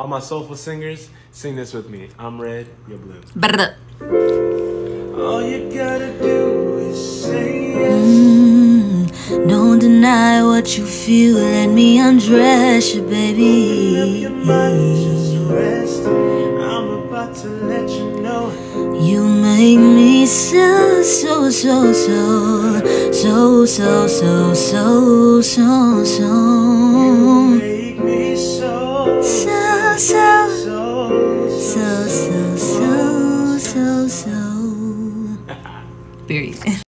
All my soulful singers, sing this with me. I'm red, you're blue. Brr. All you gotta do is say yes. Don't deny what you feel. Let me undress you, baby. Open up your mind, just rest. I'm about to let you know. You make me so, so, so, so, so, so, so, so, so, so. You make me so, So, so, so, so, so, so, so. Period.